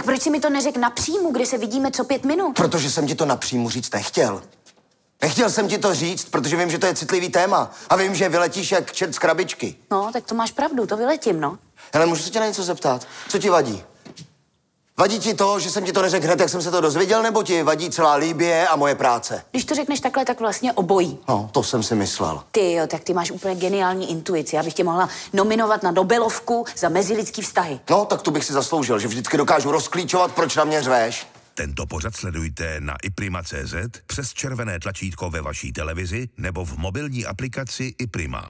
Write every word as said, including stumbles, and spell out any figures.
proč si mi to neřekl napřímo, kde se vidíme co pět minut? Protože jsem ti to napřímo říct nechtěl. Nechtěl jsem ti to říct, protože vím, že to je citlivý téma. A vím, že vyletíš jak čert z krabičky. No, tak to máš pravdu, to vyletím, no. Hele, můžu se tě na něco zeptat? Co ti vadí? Vadí ti to, že jsem ti to neřekl hned, jak jsem se to dozvěděl, nebo ti vadí celá Libye a moje práce? Když to řekneš takhle, tak vlastně obojí. No, to jsem si myslel. Ty jo, tak ty máš úplně geniální intuici. Já bych tě mohla nominovat na Nobelovku za mezilidský vztahy. No, tak tu bych si zasloužil, že vždycky dokážu rozklíčovat, proč na mě řveš. Tento pořad sledujte na iprima tečka cé zet, přes červené tlačítko ve vaší televizi nebo v mobilní aplikaci iPrima.